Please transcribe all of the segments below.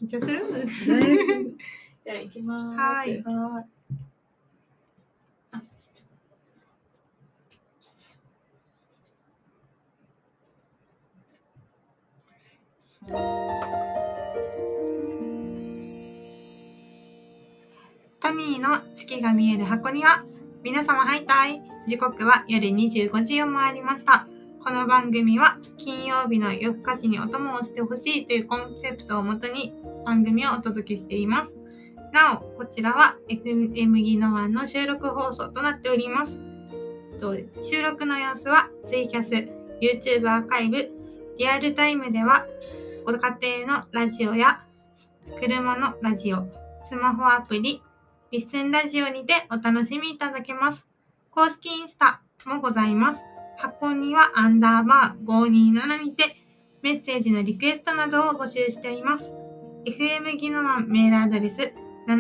緊張するじゃあ行きます。 はい。トニーの月が見える箱庭。皆様ハイタイ。時刻は夜25時を回りました。この番組は金曜日の夜更かしにお供をしてほしいというコンセプトをもとに番組をお届けしています。なお、こちらは FM ギノワンの収録放送となっております。収録の様子はツイキャス、YouTube アーカイブ、リアルタイムではご家庭のラジオや車のラジオ、スマホアプリ、リッスンラジオにてお楽しみいただけます。公式インスタもございます。箱には_527にてメッセージのリクエストなどを募集しています。FM ギノワンメールアドレス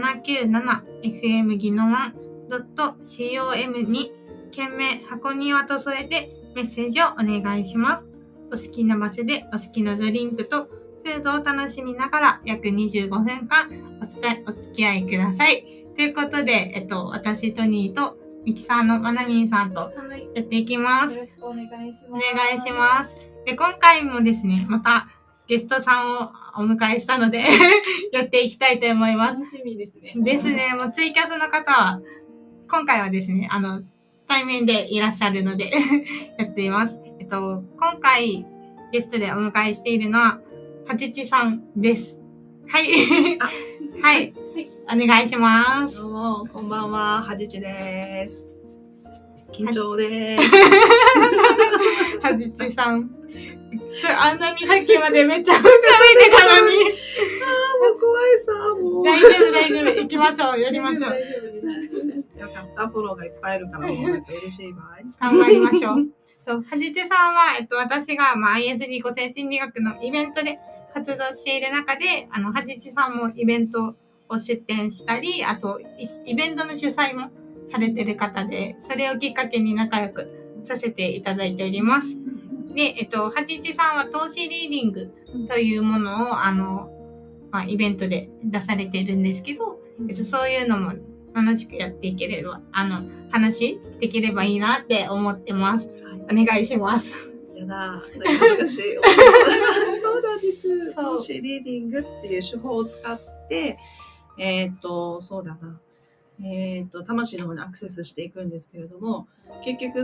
797fmginowan.com に件名箱庭と添えてメッセージをお願いします。お好きな場所でお好きなドリンクとフードを楽しみながら約25分間お付き合いください。ということで、私トニーとミキサーのまなみんさんとやっていきます。 よろしくお願いします。 お願いします。で、今回もですね、またゲストさんをお迎えしたのでやっていきたいと思います。 楽しみですね。 ですね、もうツイキャスの方は、今回はですね、対面でいらっしゃるのでやっています。今回ゲストでお迎えしているのは、はちちさんです。はい。はい。お願いします。 どうも、こんばんは、はじちです。緊張です。 はじちさん。あんなにさっきまでめっちゃ喋ってたのに。 もう怖いさ、もう。 大丈夫。行きましょう。やりましょう。 大丈夫です。よかった。フォローがいっぱいいるから、もう嬉しい場合。 頑張りましょう。そう、はじちさんは、私が、ISD 個性心理学のイベントで活動している中で、はじちさんもイベントを出展したり、あと、イベントの主催もされてる方で、それをきっかけに仲良くさせていただいております。で、はじちさんは投資リーディングというものを、イベントで出されているんですけど、そういうのも楽しくやっていければ、話できればいいなって思ってます。お願いします。 やだ、恥ずかしい。そうなんです。投資リーディングっていう手法を使って、そうだな。魂の方にアクセスしていくんですけれども、結局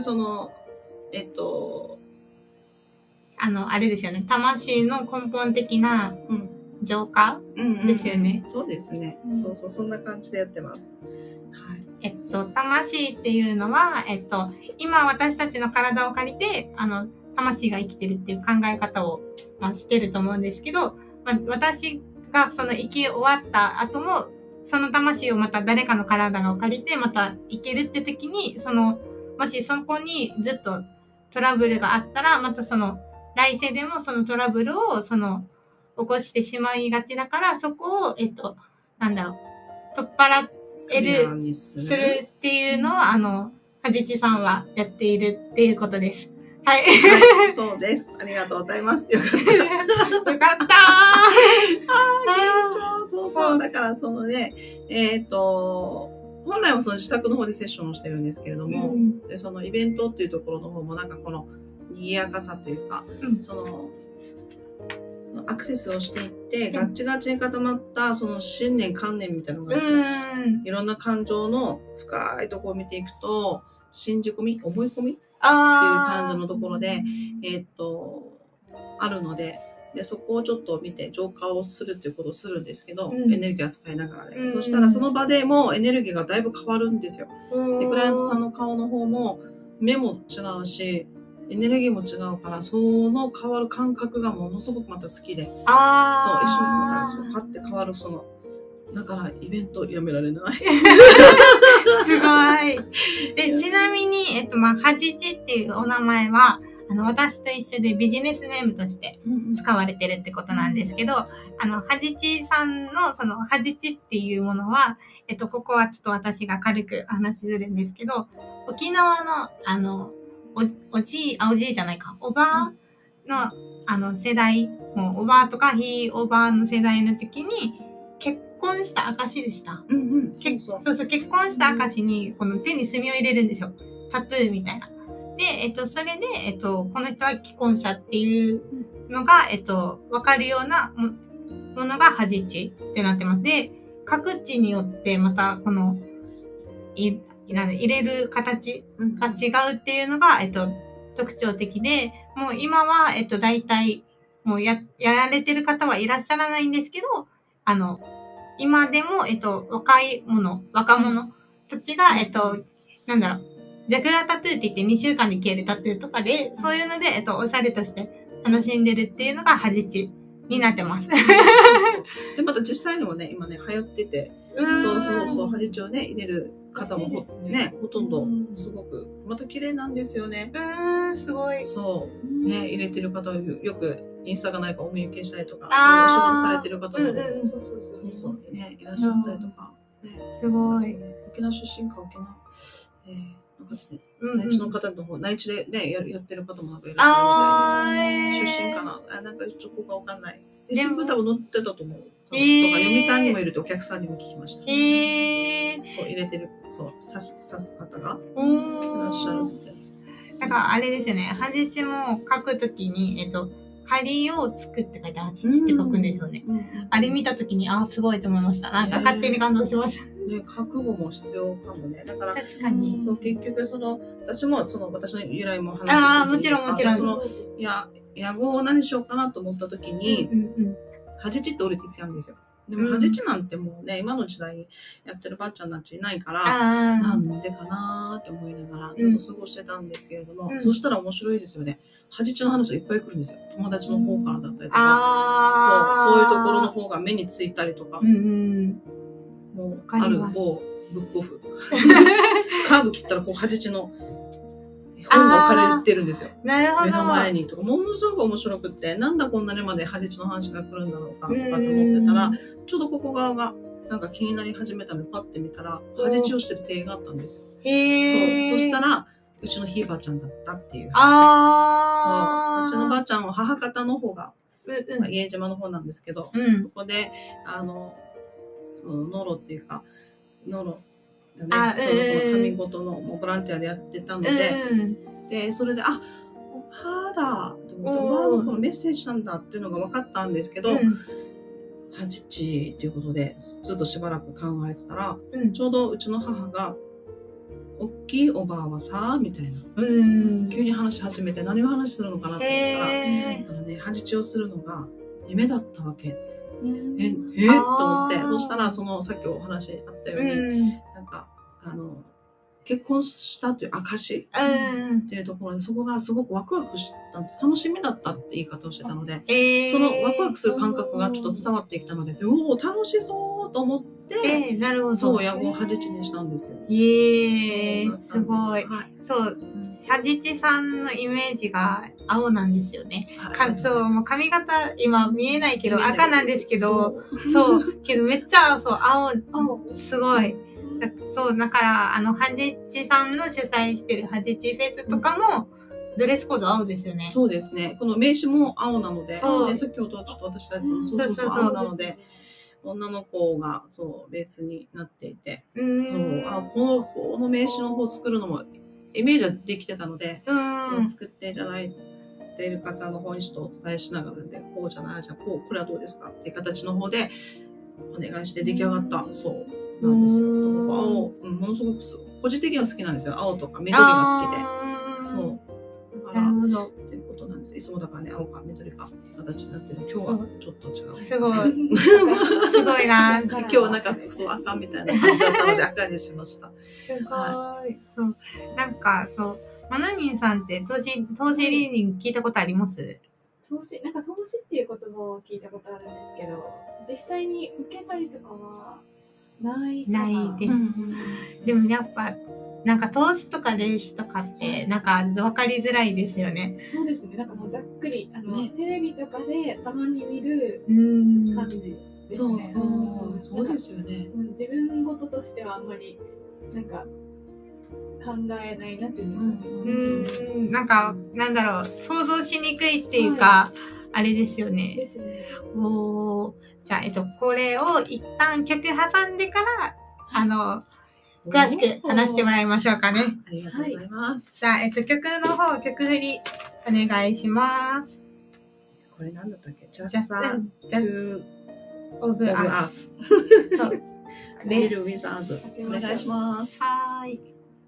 あれですよね。魂の根本的な浄化ですよね。 そうですね。そう、そんな感じでやってます。はい。 魂っていうのは、今私たちの体を借りて、魂が生きてるっていう考え方を、してると思うんですけど、私がその生き終わった後も、その魂をまた誰かの体を借りてまた生きるって時に、もしそこにずっとトラブルがあったら、また来世でもそのトラブルを起こしてしまいがちだから、そこを、取っ払える、するっていうのを、はじちさんはやっているっていうことです。はい。 はい、そうです。ありがとうございます。よかった。 よかったそう。だから本来はその自宅の方でセッションをしてるんですけれども、でそのイベントっていうところの方もなんかこの賑やかさというか、そのアクセスをしていって、ガッチガチに固まったその信念観念みたいなのがありますし、いろんな感情の深いところを見ていくと、信じ込み、思い込みっていう感じのところで、あるので、そこをちょっと見て浄化をするっていうことをするんですけど、エネルギーを使いながらね、そしたらその場でもエネルギーがだいぶ変わるんですよ。でクライアントさんの顔の方も目も違うし、エネルギーも違うから、その変わる感覚がものすごくまた好きで、そう一緒にまたパッて変わるだからイベントやめられない。 すごい。で、ちなみにはじちっていうお名前は私と一緒でビジネスネームとして使われてるってことなんですけど、はじちさんのはじちっていうものは、ここはちょっと私が軽くお話しするんですけど、沖縄のおじいじゃないか、おばの世代、もうおばあとかひいおばあの世代の時に、結婚した証でした。そうそう、結婚した証に、この手に墨を入れるんですよ。タトゥーみたいな。で、それで、この人は既婚者っていうのが、わかるようなものが恥地ってなってます。で、各地によってまた、この、入れる形が違うっていうのが、特徴的で、もう今は、大体、もうやられてる方はいらっしゃらないんですけど、今でも、若者たちが、なんだろう、ジャグラータトゥーって言って2週間で消えるタトゥーとかで、そういうので、おしゃれとして楽しんでるっていうのが恥地になってます。 で、また実際にもね、今ね、流行ってて、そう、恥地をね、入れる方もね、ほとんど、すごく、また綺麗なんですよね。 すごい。 そう。ね、入れてる方よく、インスタがないかお見受けしたりとか、そういうお仕事されてる方も、そうね、いらっしゃったりとか。 すごい。 沖縄出身か、沖縄。なんかね、内地の方の方、内地でね、やってる方もなんかいらっしゃるので、出身かな。なんかちょっとわかんない。新聞多分載ってたと思う。とか、読谷にもいるとお客さんにも聞きました。そう、入れてる、そう、刺す方がいらっしゃるみたいな。 だからあれですよね、恥地も書くときに、針を作って書いて恥地って書くんですよね。あれ見たときに、すごいと思いました。なんか勝手に感動しました。 ね、覚悟も必要かもね。だから、 確かに。 そう、結局、私も、私の由来も話してもちろんもちろん。 野号を何しようかなと思ったときに、恥地って降りてきたんですよ。でも、恥地なんてもうね、今の時代にやってるばあちゃんたちいないから、なんでかなーって思いながら、ずっと過ごしてたんですけれども、そしたら面白いですよね。恥地の話がいっぱい来るんですよ。友達の方からだったりとか、そういうところの方が目についたりとか、もう、ある某ブックオフ。カーブ切ったら、こう、恥地の本が置かれてるんですよ。 なるほど。 目の前にとか、ものすごく面白くって、なんだこんなにまで恥地の話が来るんだろうか、とかって思ってたら、ちょうどここ側が、なんか気になり始めたので、パッて見たら、恥地をしてる庭園があったんですよ。そう。そしたら、うちのひいばあちゃんだったっていう話。そう。うちのばあちゃんは母方の方が、家島の方なんですけど、そこで、ノロっていうか、ノロだね、その神事のボランティアでやってたので、で、それで、おばあだと思って、おばあのこのメッセージなんだっていうのが分かったんですけど、恥地っていうことで、ずっとしばらく考えてたら、ちょうどうちの母が、おっきいおばあはさ、みたいな。急に話し始めて、何を話するのかなと思ったら、恥地をするのが夢だったわけ。と思って、そしたら、さっきお話あったように、なんか、結婚したという証っていうところで、そこがすごくワクワクした楽しみだったって言い方をしてたので、そのワクワクする感覚がちょっと伝わってきたので、楽しそうと思って、そう、野号恥地にしたんですよ。 すごい。そう、恥地さんのイメージが青なんですよね。そう、もう髪型今見えないけど赤なんですけど、そう、けどめっちゃ、そう、青、すごい。そう、だから、恥地さんの主催してる恥地フェスとかも、ドレスコード青ですよね。 そうですね。この名刺も青なので、先ほどちょっと私たちもそう青なので、女の子がそうベースになっていて、そう、この名刺の方作るのもイメージはできてたので、そう作っていただいている方の方にちょっとお伝えしながらで、こうじゃない、じゃあこれはどうですかっていう形の方でお願いして出来上がった、そうなんですよ。青、ものすごく個人的には好きなんですよ。青とか緑が好きで、そう。だからっていうことなんです。いつもだからね、青か緑か形になってる。今日はちょっと違う。 すごい。すごいな。 今日はなんかそう赤みたいな感じだったので赤にしました。 すごい。そう。なんかそう、マナニンさんって投資リーディング聞いたことあります？ 投資っていう言葉を聞いたことあるんですけど、実際に受けたりとかはないです。 でもやっぱなんか投資とか電子とかってなんか分かりづらいですよね。 そうですね。なんかもうざっくりテレビとかでたまに見る感じですね。 そうですよね。 自分事としてはあんまりなんか考えないなっていうんですかね。 なんかなんだろう、想像しにくいっていうか、 あれですよね。 ですね。 おー。じゃあ、これを一旦曲挟んでから、詳しく話してもらいましょうかね。 ありがとうございます。 じゃあ、曲の方、曲振り、お願いします。 これなんだったっけ？ Just to of us. そう。 Live with us. お願いします。 はーい。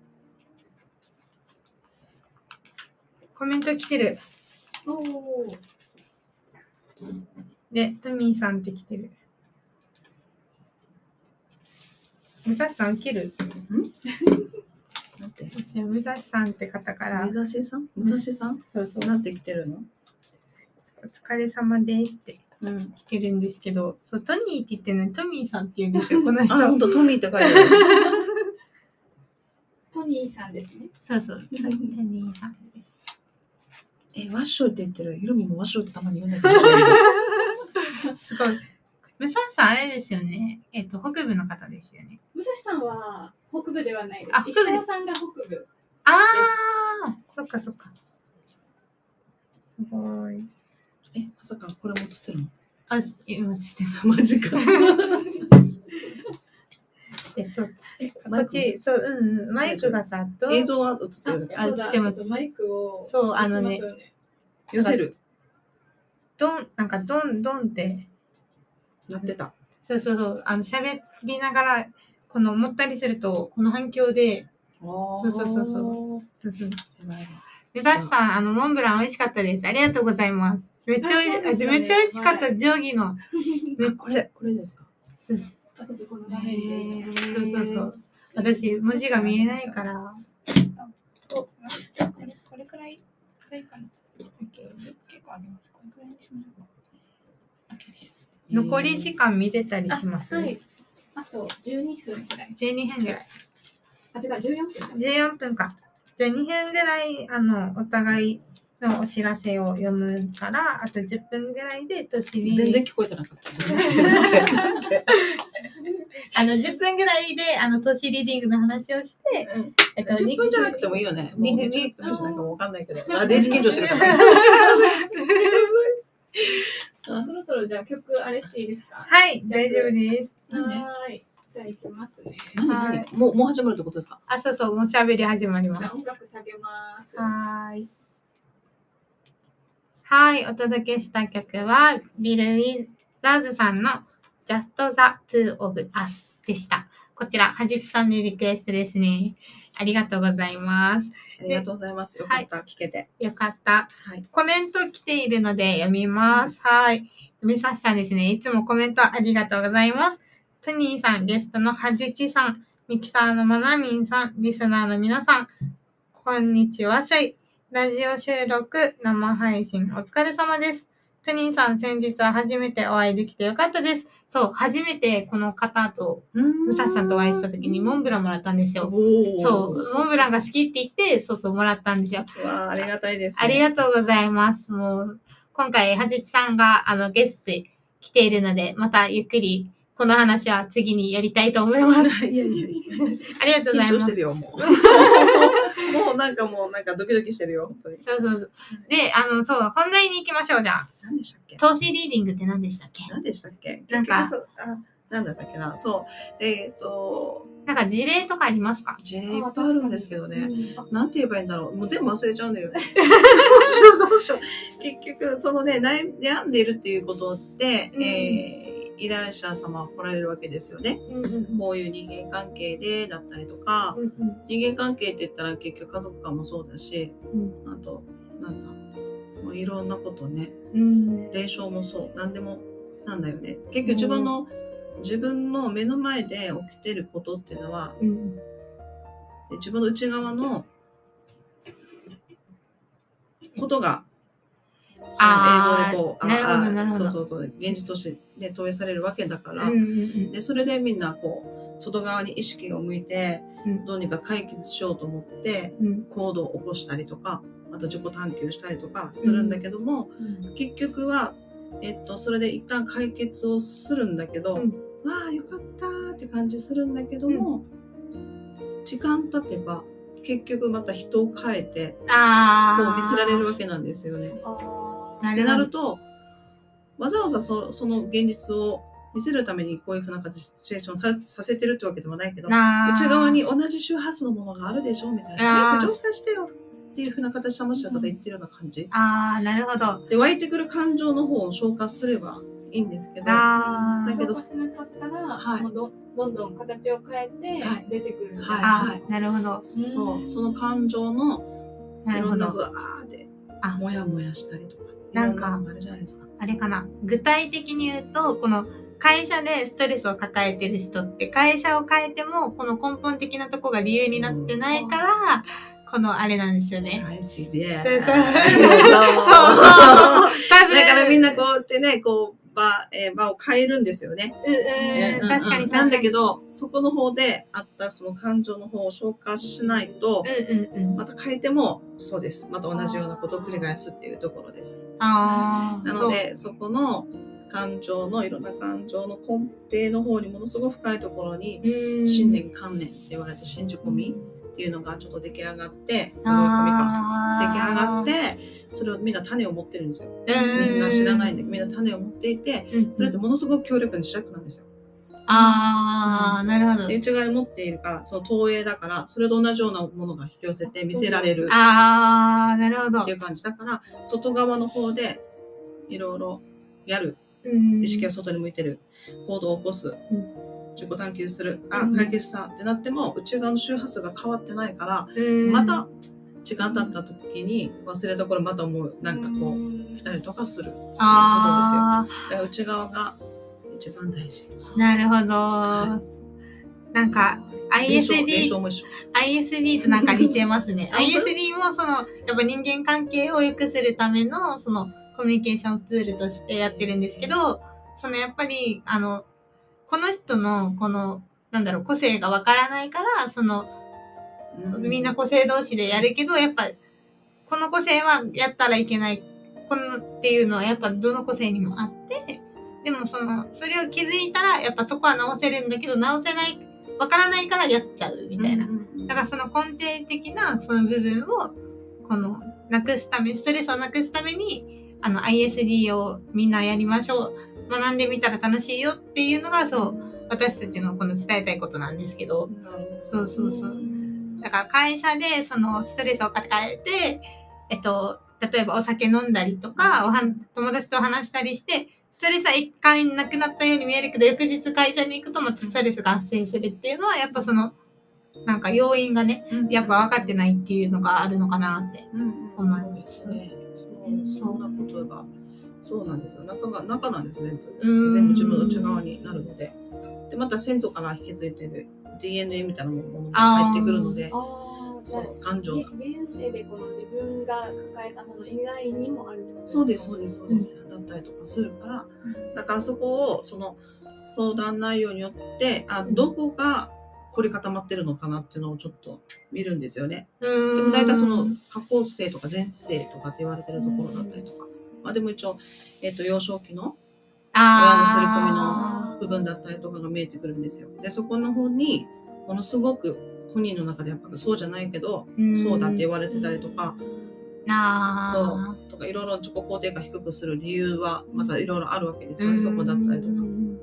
コメント来てる。 おー。 で、トミーさんって来てる。武蔵さん受ける？ なんて？ 武蔵さんって方から。 武蔵さん？武蔵さん？ そうそう。 なんて来てるの？ お疲れ様ですって来てるんですけど、そう、トニーって言ってるのにトミーさんって言うんですよ、この人。 あ、ほんとトミーって書いてある。 トニーさんですね。 そうそう、トニーさんです。 ワッショイって言ってる。ヒロミもワッショイってたまに言うんだけど。 すごい。武蔵さんあれですよね。北部の方ですよね。 武蔵さんは北部ではないです。 あ、 石川さんが北部。 ああ、そっかそっか。すごい。 まさかこれも映ってるの？ あ、今映ってる。 マジか。 そう。こっち、そう、マイクがさ、 映像は映ってる。 映ってます。 マイクを。 そう、 寄せる。 なんかドンってなってた。 そう、喋りながら、持ったりすると、この反響で、そう。武蔵さん、モンブラン美味しかったです。ありがとうございます。めっちゃ美味しかった、定規の。 これですか？ そう。私、文字が見えないから。これくらいがいいかな。結構あります。これくらいにしましょうか。OK です。残り時間見てたりします？ はい。あと12分くらい。 12分ぐらい。 あ、違う、14分。 14分か。じゃあ2分ぐらい、お互いのお知らせを読むから、あと10分ぐらいで、 全然聞こえてなかった。 10分ぐらいで、投資リーディングの話をして、 10分じゃなくてもいいよね。 2分じゃなくてもいいし、なんかわかんないけど。デイジ緊張してるから。 そろそろじゃあ曲あれしていいですか？ はい、大丈夫です。 はい。じゃあ行きますね。 もう始まるってことですか？ あ、そう、もう喋り始まります。 音楽下げます。 はい。はい、お届けした曲は、ビル・ウィザーズさんの Just the Two of Us でした。こちら、はじつさんのリクエストですね。ありがとうございます。 ありがとうございます。よかった、聞けて。 よかった。 はい。 コメント来ているので読みます。はい。みさしさんですね。いつもコメントありがとうございます。トニーさん、ゲストのはじちさん、ミキサーのまなみんさん、リスナーの皆さん、こんにちは、シャイ。ラジオ収録、生配信、お疲れ様です。トニーさん、先日は初めてお会いできてよかったです。そう、初めてこの方と、武蔵さんとお会いした時にモンブランもらったんですよ。そう、モンブランが好きって言って、そう、もらったんですよ。 わあ、ありがたいです、 ありがとうございます。もう、今回、はじちさんが、ゲストで来ているので、またゆっくり、この話は次にやりたいと思います。 いや。 ありがとうございます。 緊張してるよ、もう。もうなんかドキドキしてるよ、本当に。 そう。で、本題に行きましょう、じゃあ。 何でしたっけ？ 投資リーディングって何でしたっけ？ 何でしたっけ？ なんか、 なんだったっけな。そう。 なんか事例とかありますか？ 事例いっぱいあるんですけどね。なんて言えばいいんだろう。もう全部忘れちゃうんだよね。どうしよう。結局、悩んでいるっていうことで、依頼者様は来られるわけですよね。こういう人間関係でだったりとか、人間関係って言ったら結局家族間もそうだし、あと、もういろんなことね、霊障もそう、何でもなんだよね。結局自分の目の前で起きてることっていうのは、自分の内側のことが、映像でこう、 なるほど。 そう、現実として投影されるわけだから、で、それでみんなこう、外側に意識を向いて、どうにか解決しようと思って、行動を起こしたりとか、あと自己探求したりとかするんだけども、結局は、それで一旦解決をするんだけど、わあ、よかったーって感じするんだけども、時間経てば、結局また人を変えて、こう見せられるわけなんですよね。ってなると、 わざわざその現実を見せるためにこういうふうな感じでシチュエーションさせてるってわけでもないけど、内側に同じ周波数のものがあるでしょみたいな。早く浄化してよっていうふうな形で魂の方言ってるような感じ。 なるほど。 で、湧いてくる感情の方を消化すればいいんですけど、だけど、 消化しなかったら、どんどん形を変えて出てくる。 なるほど。 そう、その感情の、 なるほど。 ブワーって、もやもやしたりとか。 なんか、 あれじゃないですか。 あれかな。具体的に言うと、この会社でストレスを抱えてる人って、会社を変えても、この根本的なとこが理由になってないから、このあれなんですよね。 そう。 そう。だからみんなこうやってね、こう、場を変えるんですよね。 確かに。 なんだけど、そこの方であったその感情の方を消化しないと、また変えてもそうです。また同じようなことを繰り返すっていうところです。なので、そこの感情の、いろんな感情の根底の方にものすごく深いところに、信念、観念って言われて信じ込みっていうのがちょっと出来上がって、思い込みか。出来上がって、それをみんな種を持ってるんですよ。みんな知らないんだけど、みんな種を持っていて、それってものすごく強力に磁石なんですよ。 なるほど。 内側に持っているから、その投影だから、それと同じようなものが引き寄せて見せられる。 なるほど。 っていう感じ。だから、外側の方で、いろいろやる。意識が外に向いてる。行動を起こす。自己探求する。解決したってなっても、内側の周波数が変わってないから、また、時間経った時に忘れた頃また思う、なんかこう、来たりとかする。ことですよ。だから内側が一番大事。 なるほど。なんか、ISD となんか似てますね。ISD もやっぱ人間関係を良くするための、コミュニケーションツールとしてやってるんですけど、やっぱり、この人の、個性がわからないから、みんな個性同士でやるけど、やっぱ、この個性はやったらいけない。っていうのはやっぱどの個性にもあって、でもそれを気づいたら、やっぱそこは直せるんだけど、直せない、わからないからやっちゃう、みたいな。だから根底的な部分を、なくすため、ストレスをなくすために、ISD をみんなやりましょう。学んでみたら楽しいよっていうのが、私たちの伝えたいことなんですけど。そう。だから会社でストレスを抱えて、例えばお酒飲んだりとか、友達と話したりして、ストレスは一回なくなったように見えるけど、翌日会社に行くとまたストレスが発生するっていうのは、やっぱなんか要因がね、やっぱ分かってないっていうのがあるのかなって思います。 そんなことが、そうなんですよ。中なんですね。全部自分の内側になるので。で、また先祖から引き継いでる DNA みたいなものが入ってくるので、感情が。 現世でこの自分が抱えたもの以外にもあるってことですか？ そうです。だったりとかするから、だからそこを、相談内容によって、どこが凝り固まってるのかなっていうのをちょっと見るんですよね。でも大体過去世とか前世とかって言われてるところだったりとか。でも一応、幼少期の親の刷り込みの部分だったりとかが見えてくるんですよ。で、そこの方に、ものすごく本人の中でやっぱりそうじゃないけど、そうだって言われてたりとか、とかいろいろ自己肯定感低くする理由はまたいろいろあるわけですよね、そこだったりとか。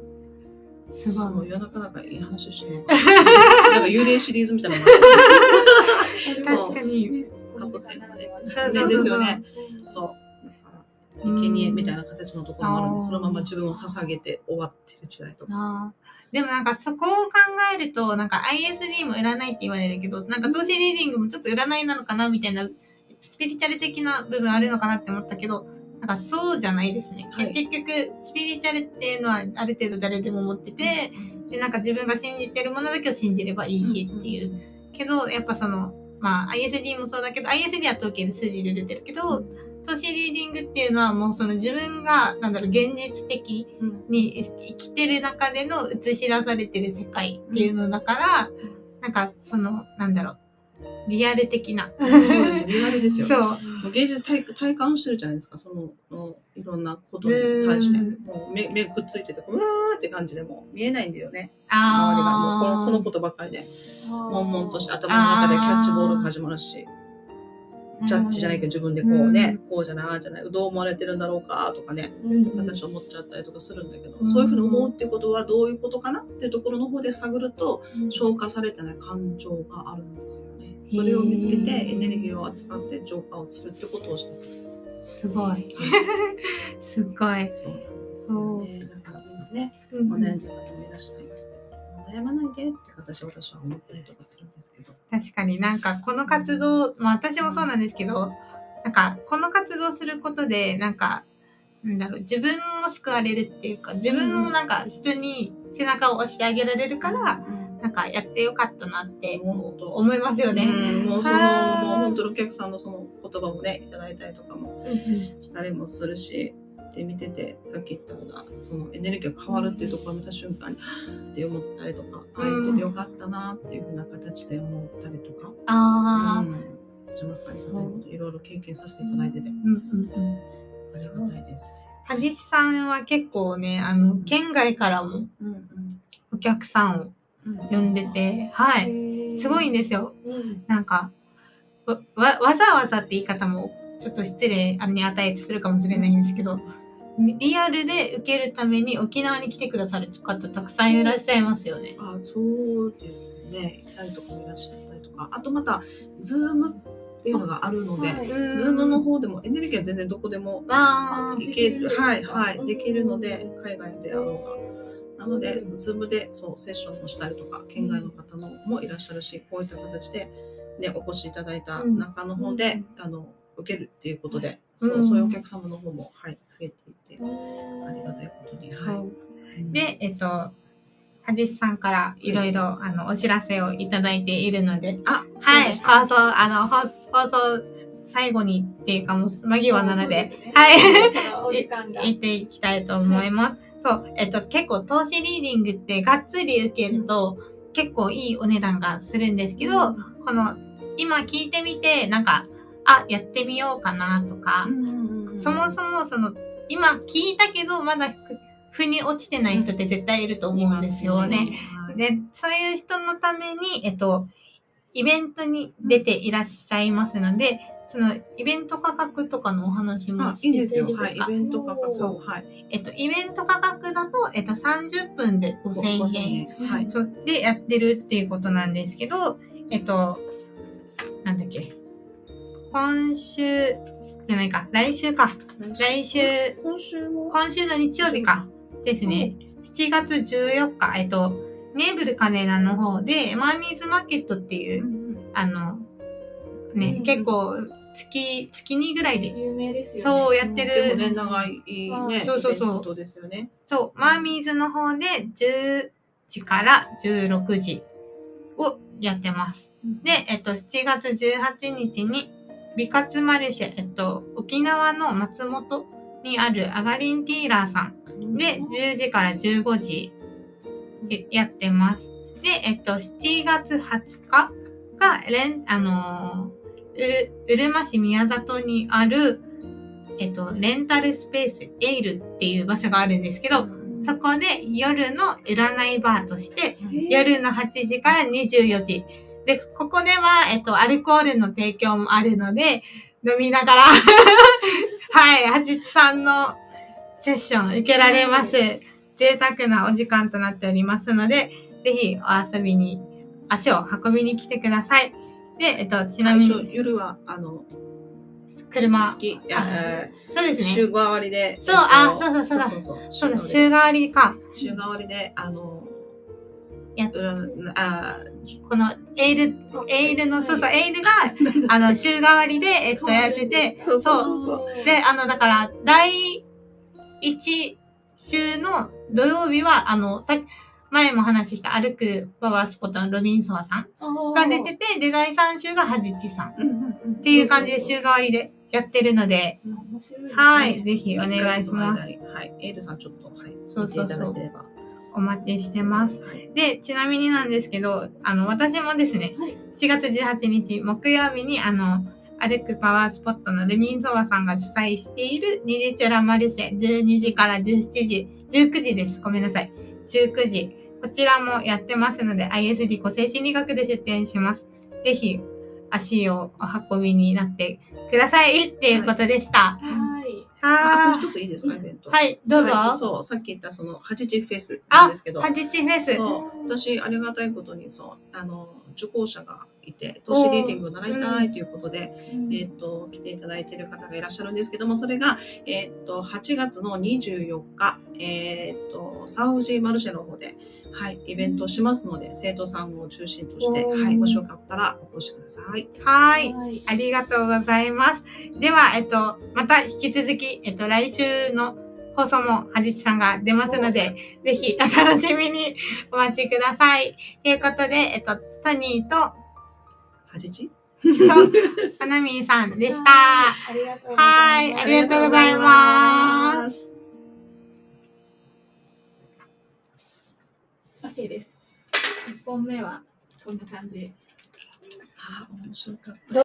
なかなかいい話してるのかな。なんか幽霊シリーズみたいなのが確かに。 過去世なんで。ですよね。そう。生贄みたいな形のところもあるんで、そのまま自分を捧げて終わってる時代とか。 でもなんかそこを考えると、なんか ISD も占いって言われるけど、なんか投資リーディングもちょっと占いなのかなみたいな、スピリチュアル的な部分あるのかなって思ったけど、なんかそうじゃないですね。結局、スピリチュアルっていうのはある程度誰でも持ってて、で、なんか自分が信じてるものだけを信じればいいしっていう。けど、やっぱISD もそうだけど、ISD は統計で数字で出てるけど、投資リーディングっていうのはもう自分が、現実的に生きてる中での映し出されてる世界っていうのだから、なんかリアル的な。 そうです、リアルですよ。 そう。 もう現実体感してるじゃないですか、いろんなことに対して。もう目くっついてて、うわーって感じでもう見えないんだよね。周りが。もうこのことばっかりで。悶々として頭の中でキャッチボールが始まるし。 ジャッジじゃないけど自分でこうね、こうじゃない、ああじゃない、どう思われてるんだろうかとかね、私は思っちゃったりとかするんだけど、そういうふうに思うっていうことはどういうことかなっていうところの方で探ると、消化されてない感情があるんですよね。それを見つけてエネルギーを扱って浄化をするってことをしてます。 すごい。すごい。 そうなんですよね。だからみんなね、悩んでる方もいらっしゃいますけど、悩まないでって私は思ったりとかするんですけど。 確かになんかこの活動、まあ私もそうなんですけど、なんかこの活動することで、なんか、なんだろう、自分も救われるっていうか、自分もなんか人に背中を押してあげられるから、なんかやってよかったなって思いますよね。 もう本当にお客さんのその言葉もね、いただいたりとかもしたりもするし、で見てて、さっき言ったような、そのエネルギーが変わるっていうところを見た瞬間に、って思ったりとか、言っててよかったなっていうふうな形で思ったりとか、しますね。いろいろ経験させていただいてて、ありがたいです。 はじさんは結構ね、県外からもお客さんを呼んでて、はい、すごいんですよ。なんか、わざわざって言い方もちょっと失礼に与えてするかもしれないんですけど、リアルで受けるために沖縄に来てくださる方たくさんいらっしゃいますよね。 そうですね。いたりとかもいらっしゃったりとか、あとまた、ズームっていうのがあるので、ズームの方でもエネルギーは全然どこでもいける、できるので、海外であろうが。なので、ズームでセッションをしたりとか、県外の方もいらっしゃるし、こういった形で、ね、お越しいただいた中の方で、受けるっていうことで、そういうお客様の方も、増えていて、ありがたいことに。 で、はじさんからいろいろお知らせをいただいているので、放送最後にっていうかもう間際なので、言っていきたいと思います。そう、結構投資リーディングってがっつり受けると結構いいお値段がするんですけど、この今聞いてみてなんかやってみようかなとか、そもそも今聞いたけどまだ腑に落ちてない人って絶対いると思うんですよね。で、そういう人のためにイベントに出ていらっしゃいますので、そのイベント価格とかのお話もいいですよ。イベント価格を、 イベント価格だと30分で5000円、でやってるっていうことなんですけど、なんだっけ、今週じゃないか、来週か。今週の日曜日か。ですね。7月14日、ネーブルカネラの方で、マーミーズマーケットっていう、結構、月2ぐらいで。 有名ですよね。 そう、やってる。 結構ね、長いね。 そうですよね。 そう、マーミーズの方で10時から16時をやってます。で、7月18日に、美活マルシェ、沖縄の松本にあるアガリンティーラーさんで10時から15時やってます。で、7月20日がうるま市宮里にある、レンタルスペースエイルっていう場所があるんですけど、そこで夜の占いバーとして、夜の8時から24時。で、ここでは、アルコールの提供もあるので、飲みながら、はじさんのセッション受けられます。贅沢なお時間となっておりますので、ぜひお遊びに、足を運びに来てください。で、ちなみに。 夜は、 車。 そうですね。 週替わりで。 そうだ、週替わりか。 週替わりで、 このエイルの、エイルが、週替わりで、やってて、そう。で、だから、第1週の土曜日は、前も話した歩くパワースポットのロビンソワさんが出てて、で、第3週がハジチさん。っていう感じで週替わりでやってるので、ぜひお願いします。 エイルさんちょっと、 そう。お待ちしてます。で、ちなみになんですけど、私もですね、7月18日木曜日に、歩くパワースポットのルミンソワさんが主催している二次チュラマルシェ、12時から19時です。ごめんなさい。19時。こちらもやってますので、ISD 個性心理学で出展します。ぜひ、 足をお運びになってくださいっていうことでした。 はい。 あと一ついいですか、イベント。 はい、どうぞ。 そう、さっき言ったその、ハチチフェスなんですけど。 ハチチフェス。 そう、私、ありがたいことに、そう、受講者がいて、投資リーディングを習いたいということで、来ていただいている方がいらっしゃるんですけども、それが、8月の24日、サウジマルシェの方で、はい、イベントをしますので、生徒さんを中心として、はい、もしよかったらお越しください。 はい、ありがとうございます。では、また引き続き、来週の放送もはじちさんが出ますので、ぜひお楽しみにお待ちください。ということで、トニーと、 はじちと、まなみんさんでした。 ありがとうございます。 はい、ありがとうございます。 OK です。1本目はこんな感じ。 面白かった。